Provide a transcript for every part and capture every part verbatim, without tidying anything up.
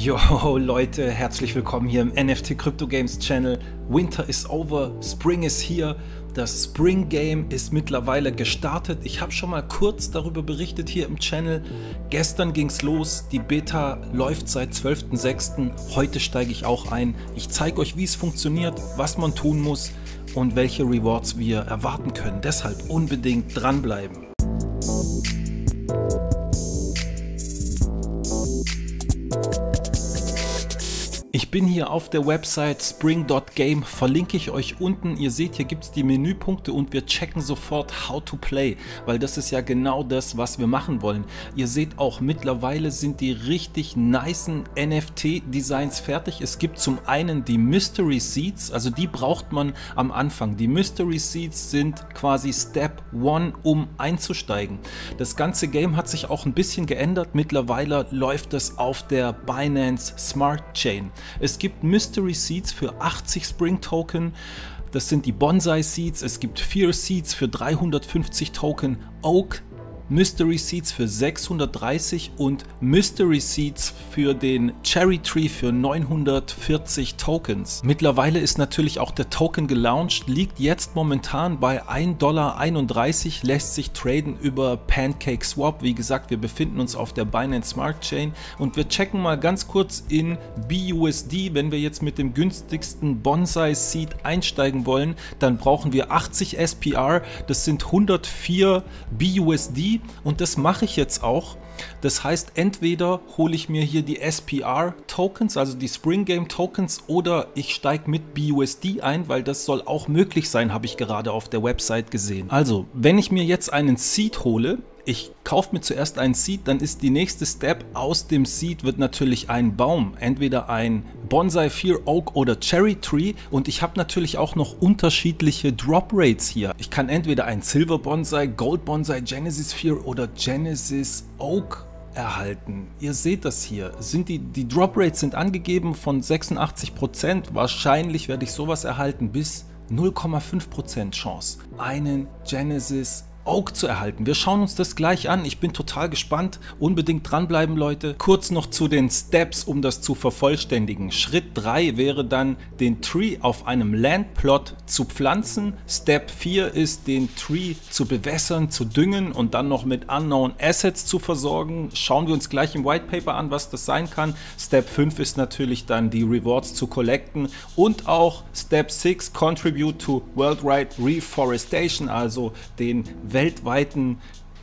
Yo Leute, herzlich willkommen hier im N F T Crypto Games Channel. Winter is over, Spring ist hier. Das Spring Game ist mittlerweile gestartet. Ich habe schon mal kurz darüber berichtet hier im Channel. Gestern ging es los, die Beta läuft seit zwölften sechsten Heute steige ich auch ein. Ich zeige euch, wie es funktioniert, was man tun muss und welche Rewards wir erwarten können. Deshalb unbedingt dranbleiben. Ich bin hier auf der Website spring Punkt game, verlinke ich euch unten. Ihr seht, hier gibt es die Menüpunkte und wir checken sofort How to Play, weil das ist ja genau das, was wir machen wollen. Ihr seht auch, mittlerweile sind die richtig nicen N F T-Designs fertig. Es gibt zum einen die Mystery Seeds, also die braucht man am Anfang. Die Mystery Seeds sind quasi Step One, um einzusteigen. Das ganze Game hat sich auch ein bisschen geändert. Mittlerweile läuft es auf der Binance Smart Chain. Es gibt Mystery Seeds für achtzig Spring Token, das sind die Bonsai Seeds, es gibt Fear Seeds für dreihundertfünfzig Token, Oak Mystery Seeds für sechshundertdreißig und Mystery Seeds für den Cherry Tree für neunhundertvierzig Tokens. Mittlerweile ist natürlich auch der Token gelauncht, liegt jetzt momentan bei ein Komma einunddreißig Dollar, lässt sich traden über PancakeSwap. Wie gesagt, wir befinden uns auf der Binance Smart Chain und wir checken mal ganz kurz in B U S D. Wenn wir jetzt mit dem günstigsten Bonsai Seed einsteigen wollen, dann brauchen wir achtzig S P R, das sind hundertvier B U S D. Und das mache ich jetzt auch. Das heißt, entweder hole ich mir hier die S P R Tokens, also die Spring Game Tokens, oder ich steige mit B U S D ein, weil das soll auch möglich sein, habe ich gerade auf der Website gesehen. Also, wenn ich mir jetzt einen Seed hole, ich kaufe mir zuerst einen Seed, dann ist die nächste Step, aus dem Seed wird natürlich ein Baum, entweder ein Bonsai, Fear, Oak oder Cherry Tree, und ich habe natürlich auch noch unterschiedliche Drop Rates hier. Ich kann entweder ein Silver Bonsai, Gold Bonsai, Genesis Fear oder Genesis Oak erhalten. Ihr seht das hier. Sind die, die Drop Rates sind angegeben von sechsundachtzig Prozent. Wahrscheinlich werde ich sowas erhalten bis null Komma fünf Prozent Chance, einen Genesis Oak zu erhalten. Wir schauen uns das gleich an. Ich bin total gespannt. Unbedingt dranbleiben, Leute. Kurz noch zu den Steps, um das zu vervollständigen. Schritt drei wäre dann, den Tree auf einem Landplot zu pflanzen. Step vier ist, den Tree zu bewässern, zu düngen und dann noch mit Unknown Assets zu versorgen. Schauen wir uns gleich im White Paper an, was das sein kann. Step fünf ist natürlich dann, die Rewards zu collecten. Und auch Step sechs, Contribute to Worldwide Reforestation, also den weltweiten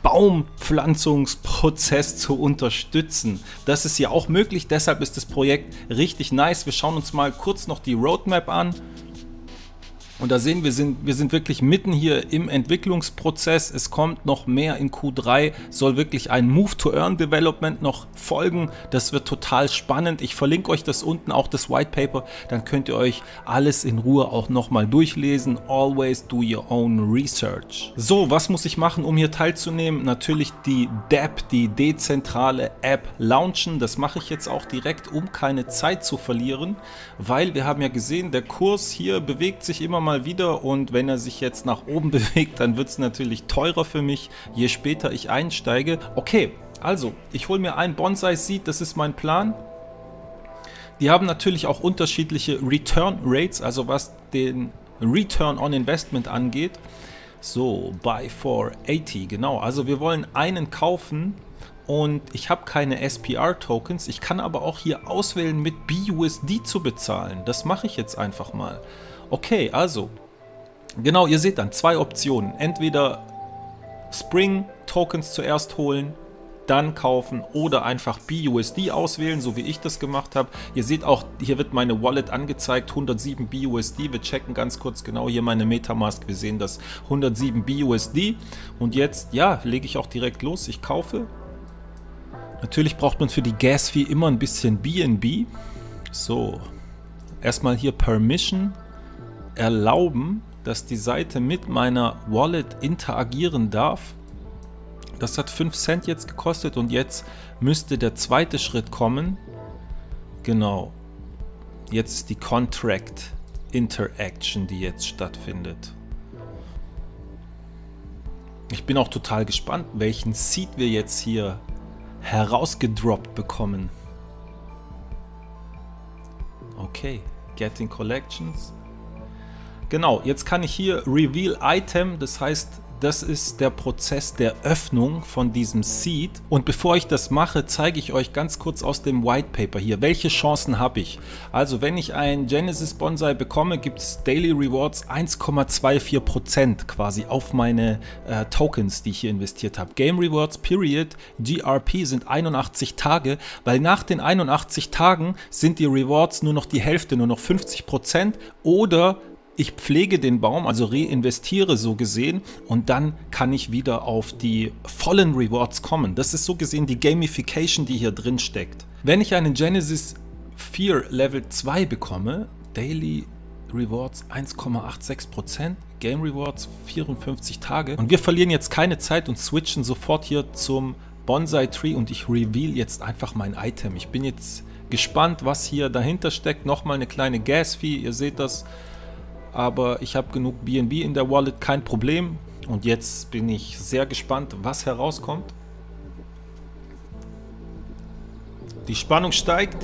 Baumpflanzungsprozess zu unterstützen. Das ist ja auch möglich, deshalb ist das Projekt richtig nice. Wir schauen uns mal kurz noch die Roadmap an. Und da sehen wir, sind, wir sind wirklich mitten hier im Entwicklungsprozess. Es kommt noch mehr in Q drei, soll wirklich ein Move-to-Earn-Development noch folgen. Das wird total spannend. Ich verlinke euch das unten, auch das White Paper. Dann könnt ihr euch alles in Ruhe auch nochmal durchlesen. Always do your own research. So, was muss ich machen, um hier teilzunehmen? Natürlich die D A P, die dezentrale App, launchen. Das mache ich jetzt auch direkt, um keine Zeit zu verlieren, weil wir haben ja gesehen, der Kurs hier bewegt sich immer mal wieder, und wenn er sich jetzt nach oben bewegt, dann wird es natürlich teurer für mich, je später ich einsteige. Okay, also ich hole mir ein Bonsai Seed, das ist mein Plan. Die haben natürlich auch unterschiedliche Return Rates, also was den Return on Investment angeht. So, buy for achtzig, genau, also wir wollen einen kaufen. Und ich habe keine S P R Tokens, ich kann aber auch hier auswählen, mit B U S D zu bezahlen. Das mache ich jetzt einfach mal. Okay, also, genau, ihr seht dann zwei Optionen. Entweder Spring Tokens zuerst holen, dann kaufen, oder einfach B U S D auswählen, so wie ich das gemacht habe. Ihr seht auch, hier wird meine Wallet angezeigt, hundertsieben B U S D. Wir checken ganz kurz genau hier meine Metamask. Wir sehen das hundertsieben B U S D. Und jetzt, ja, lege ich auch direkt los. Ich kaufe. Natürlich braucht man für die Gas-Fee immer ein bisschen B N B. So, erstmal hier Permission erlauben, dass die Seite mit meiner Wallet interagieren darf. Das hat fünf Cent jetzt gekostet, und jetzt müsste der zweite Schritt kommen. Genau. Jetzt ist die Contract Interaction, die jetzt stattfindet. Ich bin auch total gespannt, welchen Seed wir jetzt hier herausgedroppt bekommen. Okay, Getting Collections. Genau, jetzt kann ich hier Reveal Item, das heißt, das ist der Prozess der Öffnung von diesem Seed. Und bevor ich das mache, zeige ich euch ganz kurz aus dem White Paper hier, welche Chancen habe ich. Also wenn ich ein Genesis Bonsai bekomme, gibt es Daily Rewards eins Komma vierundzwanzig Prozent quasi auf meine äh, Tokens, die ich hier investiert habe. Game Rewards Period, G R P sind einundachtzig Tage, weil nach den einundachtzig Tagen sind die Rewards nur noch die Hälfte, nur noch fünfzig Prozent, oder ich pflege den Baum, also reinvestiere so gesehen, und dann kann ich wieder auf die vollen Rewards kommen. Das ist so gesehen die Gamification, die hier drin steckt. Wenn ich einen Genesis vier Level zwei bekomme, Daily Rewards eins Komma sechsundachtzig Prozent, Game Rewards vierundfünfzig Tage, und wir verlieren jetzt keine Zeit und switchen sofort hier zum Bonsai Tree und ich reveal jetzt einfach mein Item. Ich bin jetzt gespannt, was hier dahinter steckt. Nochmal eine kleine Gas Fee, ihr seht das. Aber ich habe genug B N B in der Wallet, kein Problem. Und jetzt bin ich sehr gespannt, was herauskommt. Die Spannung steigt.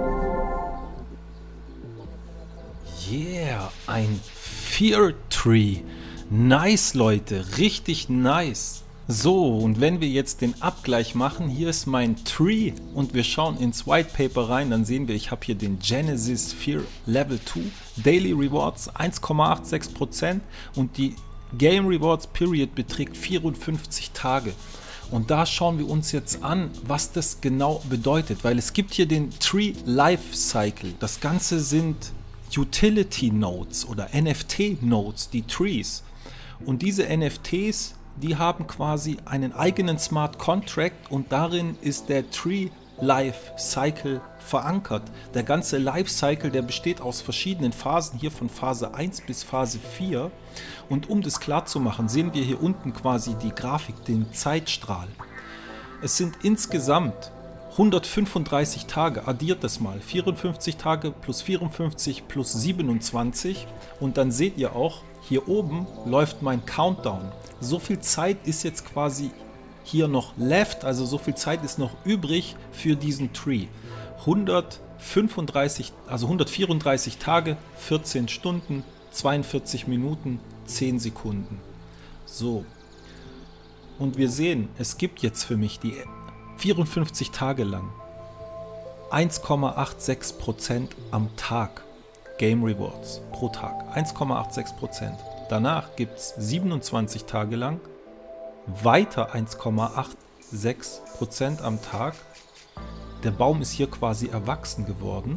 Yeah, ein Fear Tree. Nice, Leute, richtig nice. So, und wenn wir jetzt den Abgleich machen, hier ist mein Tree und wir schauen ins White Paper rein, dann sehen wir, ich habe hier den Genesis vier Level zwei, Daily Rewards eins Komma sechsundachtzig Prozent und die Game Rewards Period beträgt vierundfünfzig Tage. Und da schauen wir uns jetzt an, was das genau bedeutet, weil es gibt hier den Tree Life Cycle. Das Ganze sind Utility Nodes oder N F T Nodes, die Trees. Und diese N F Ts, die haben quasi einen eigenen Smart Contract und darin ist der Tree Life Cycle verankert. Der ganze Life Cycle, der besteht aus verschiedenen Phasen, hier von Phase eins bis Phase vier. Und um das klar zu machen, sehen wir hier unten quasi die Grafik, den Zeitstrahl. Es sind insgesamt hundertfünfunddreißig Tage, addiert das mal, vierundfünfzig Tage plus vierundfünfzig plus siebenundzwanzig und dann seht ihr auch, hier oben läuft mein Countdown. So viel Zeit ist jetzt quasi hier noch left, also so viel Zeit ist noch übrig für diesen Tree. hundertfünfunddreißig, also hundertvierunddreißig Tage, vierzehn Stunden, zweiundvierzig Minuten, zehn Sekunden. So. Und wir sehen, es gibt jetzt für mich die vierundfünfzig Tage lang eins Komma sechsundachtzig Prozent am Tag Game Rewards pro Tag. eins Komma sechsundachtzig Prozent. Danach gibt es siebenundzwanzig Tage lang weiter eins Komma sechsundachtzig Prozent am Tag. Der Baum ist hier quasi erwachsen geworden.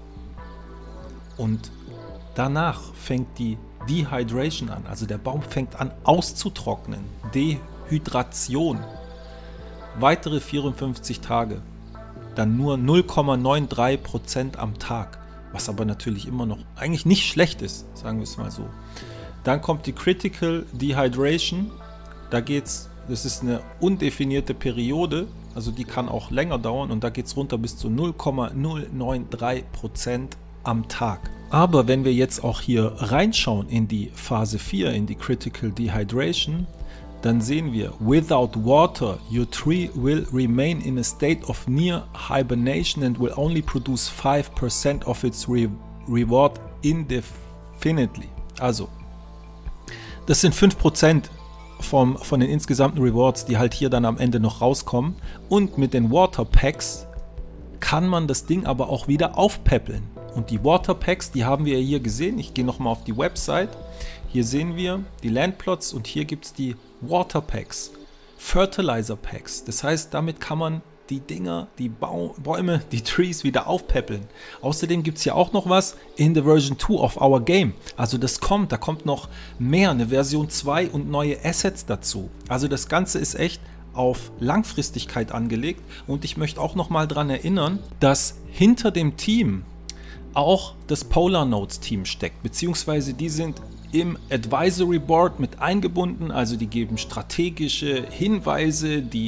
Und danach fängt die Dehydration an. Also der Baum fängt an auszutrocknen. Dehydration. Weitere vierundfünfzig Tage. Dann nur null Komma dreiundneunzig Prozent am Tag. Was aber natürlich immer noch eigentlich nicht schlecht ist, sagen wir es mal so. Dann kommt die Critical Dehydration. Da geht's, das ist eine undefinierte Periode, also die kann auch länger dauern und da geht es runter bis zu null Komma null neun drei Prozent am Tag. Aber wenn wir jetzt auch hier reinschauen in die Phase vier, in die Critical Dehydration, dann sehen wir, without water, your tree will remain in a state of near hibernation and will only produce five percent of its re reward indefinitely. Also, das sind fünf Prozent vom, von den insgesamten Rewards, die halt hier dann am Ende noch rauskommen. Und mit den Water Packs kann man das Ding aber auch wieder aufpäppeln. Und die Water Packs, die haben wir hier gesehen. Ich gehe nochmal auf die Website. Hier sehen wir die Landplots und hier gibt es die Water Packs, Fertilizer Packs. Das heißt, damit kann man die Dinger, die Bau Bäume, die Trees wieder aufpäppeln. Außerdem gibt es ja auch noch was in der Version zwei of our game. Also das kommt, da kommt noch mehr, eine Version zwei und neue Assets dazu. Also das Ganze ist echt auf Langfristigkeit angelegt und ich möchte auch noch mal daran erinnern, dass hinter dem Team auch das Polar Nodes Team steckt, beziehungsweise die sind im Advisory Board mit eingebunden, also die geben strategische Hinweise, die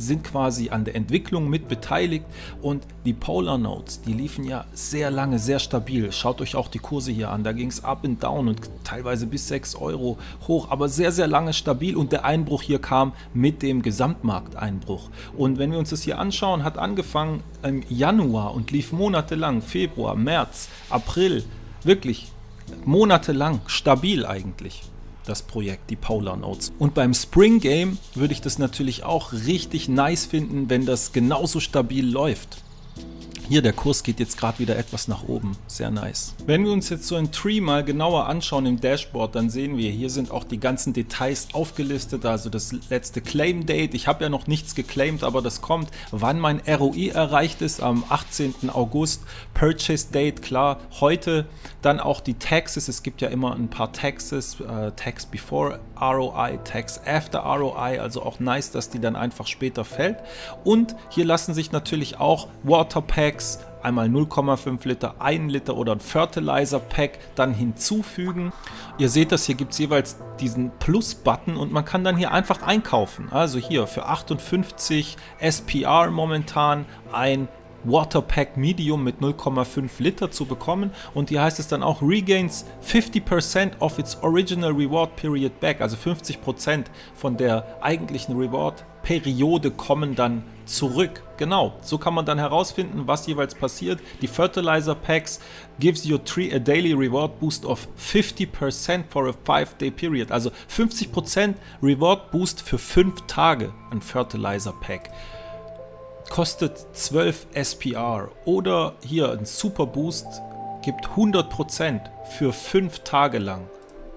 sind quasi an der Entwicklung mit beteiligt und die Polar Notes, die liefen ja sehr lange, sehr stabil. Schaut euch auch die Kurse hier an, da ging es up and down und teilweise bis sechs Euro hoch, aber sehr, sehr lange stabil und der Einbruch hier kam mit dem Gesamtmarkteinbruch. Und wenn wir uns das hier anschauen, hat angefangen im Januar und lief monatelang, Februar, März, April, wirklich monatelang stabil eigentlich. Das Projekt, die Polar Notes. Und beim Spring Game würde ich das natürlich auch richtig nice finden, wenn das genauso stabil läuft. Hier, der Kurs geht jetzt gerade wieder etwas nach oben. Sehr nice. Wenn wir uns jetzt so ein Tree mal genauer anschauen im Dashboard, dann sehen wir, hier sind auch die ganzen Details aufgelistet. Also das letzte Claim-Date. Ich habe ja noch nichts geclaimed, aber das kommt. Wann mein R O I erreicht ist, am achtzehnten August. Purchase-Date, klar. Heute dann auch die Taxes. Es gibt ja immer ein paar Taxes. Äh, Tax before R O I, Tax after R O I. Also auch nice, dass die dann einfach später fällt. Und hier lassen sich natürlich auch Water Packs, einmal null Komma fünf Liter, ein Liter oder ein Fertilizer Pack dann hinzufügen. Ihr seht das, hier gibt es jeweils diesen Plus-Button und man kann dann hier einfach einkaufen. Also hier für achtundfünfzig S P R momentan ein Water Pack Medium mit null Komma fünf Liter zu bekommen und hier heißt es dann auch regains fifty percent of its original reward period back, also fünfzig Prozent von der eigentlichen Reward Periode kommen dann zurück. Genau, so kann man dann herausfinden, was jeweils passiert. Die Fertilizer Packs gives your tree a daily reward boost of fifty percent for a five day period, also fünfzig Prozent Reward Boost für fünf Tage ein Fertilizer Pack. Kostet zwölf S P R oder hier ein Super Boost gibt hundert Prozent für fünf Tage lang,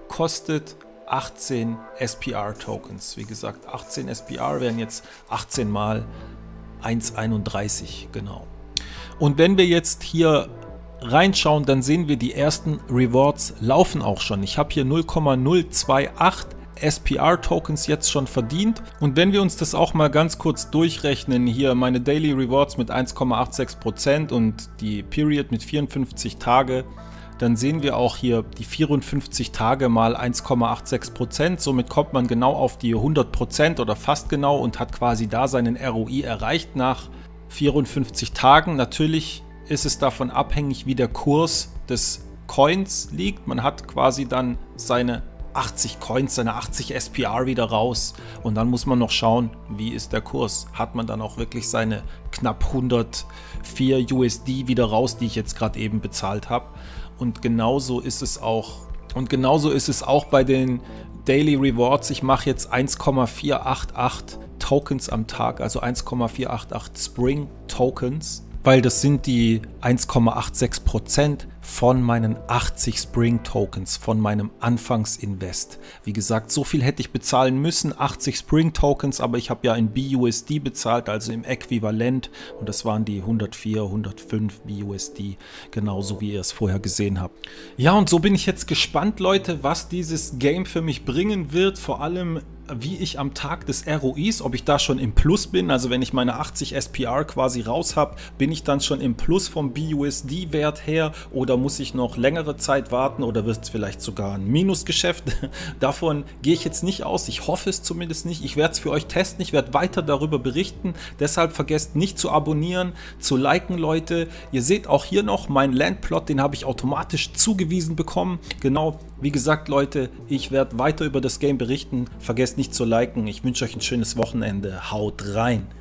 kostet achtzehn S P R Tokens. Wie gesagt, achtzehn S P R wären jetzt achtzehn mal eins Komma einunddreißig, genau. Und wenn wir jetzt hier reinschauen, dann sehen wir, die ersten Rewards laufen auch schon. Ich habe hier null Komma null zwei acht S P R Tokens jetzt schon verdient. Und wenn wir uns das auch mal ganz kurz durchrechnen, hier meine Daily Rewards mit eins Komma sechsundachtzig Prozent und die Period mit vierundfünfzig Tage, dann sehen wir auch hier die vierundfünfzig Tage mal eins Komma sechsundachtzig Prozent. Somit kommt man genau auf die hundert Prozent oder fast genau und hat quasi da seinen R O I erreicht nach vierundfünfzig Tagen. Natürlich ist es davon abhängig, wie der Kurs des Coins liegt. Man hat quasi dann seine achtzig Coins, seine achtzig S P R wieder raus und dann muss man noch schauen, wie ist der Kurs. Hat man dann auch wirklich seine knapp hundertvier U S D wieder raus, die ich jetzt gerade eben bezahlt habe. Und genauso ist es auch und genauso ist es auch bei den Daily Rewards. Ich mache jetzt eins Komma vierhundertachtundachtzig Tokens am Tag, also eins Komma vierhundertachtundachtzig Spring Tokens, weil das sind die eins Komma sechsundachtzig Prozent von meinen achtzig Spring Tokens, von meinem Anfangsinvest. Wie gesagt, so viel hätte ich bezahlen müssen, achtzig Spring Tokens, aber ich habe ja in B U S D bezahlt, also im Äquivalent, und das waren die hundertvier, hundertfünf B U S D, genauso wie ihr es vorher gesehen habt. Ja, und so bin ich jetzt gespannt, Leute, was dieses Game für mich bringen wird, vor allem wie ich am Tag des R O Is, ob ich da schon im Plus bin, also wenn ich meine achtzig S P R quasi raus habe, bin ich dann schon im Plus vom B U S D-Wert her oder muss ich noch längere Zeit warten oder wird es vielleicht sogar ein Minusgeschäft? Davon gehe ich jetzt nicht aus, ich hoffe es zumindest nicht. Ich werde es für euch testen, ich werde weiter darüber berichten, deshalb vergesst nicht zu abonnieren, zu liken, Leute. Ihr seht auch hier noch meinen Landplot, den habe ich automatisch zugewiesen bekommen. Genau, wie gesagt, Leute, ich werde weiter über das Game berichten, vergesst nicht zu liken. Ich wünsche euch ein schönes Wochenende. Haut rein!